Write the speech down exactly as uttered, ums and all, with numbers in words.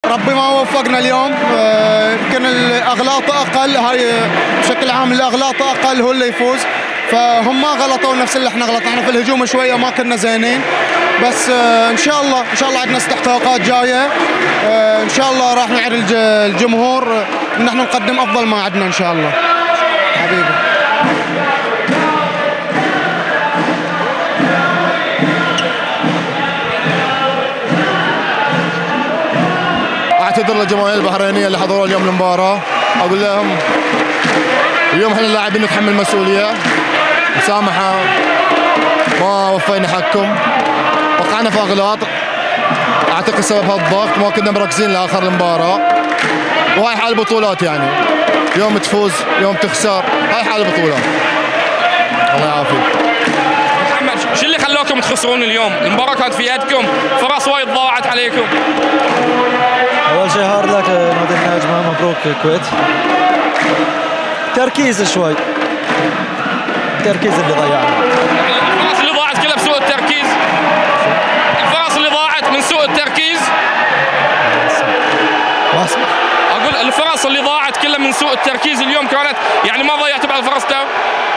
ربي ما وفقنا اليوم. يمكن الاغلاط اقل، هاي بشكل عام الاغلاط اقل هو اللي يفوز، فهم ما غلطوا نفس اللي احنا غلطنا. احنا في الهجوم شويه ما كنا زينين، بس ان شاء الله ان شاء الله عندنا استحقاقات جايه. ان شاء الله راح نعرض الجمهور ان احنا نقدم افضل ما عندنا ان شاء الله. حبيبي اعتذر للجماهير البحرينيه اللي حضروا اليوم المباراه، اقول لهم اليوم احنا اللاعبين نتحمل مسؤوليه، مسامحه ما وفينا حقكم، وقعنا في اغلاط اعتقد سبب هالضغط، ما كنا مركزين لاخر المباراه، وهاي حال البطولات يعني، يوم تفوز يوم تخسر، هاي حال البطولات. الله يعافيك. محمد، شو اللي خلاكم تخسرون اليوم؟ المباراه كانت في يدكم، فرص وايد ضاعت عليكم. اول شيء هارد لك نادي النجمه، مبروك الكويت. تركيز شوي، التركيز اللي ضيعنا. الفرص اللي ضاعت كلها بسوء التركيز. الفرص اللي ضاعت من سوء التركيز. ما اسمع. اقول الفرص اللي ضاعت كلها من سوء التركيز اليوم كانت، يعني ما ضيعت بعض الفرص.